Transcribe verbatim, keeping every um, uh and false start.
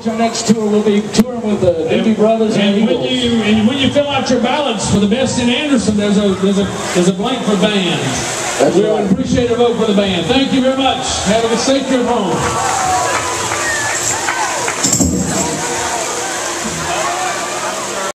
to our next tour. We'll be touring with the Doobie Brothers and, and when Eagles. you and when you fill out your ballots for the best in Anderson, there's a there's a there's a blank for bands. That's we right. would appreciate a vote for the band. Thank you very much. Have a safe trip home.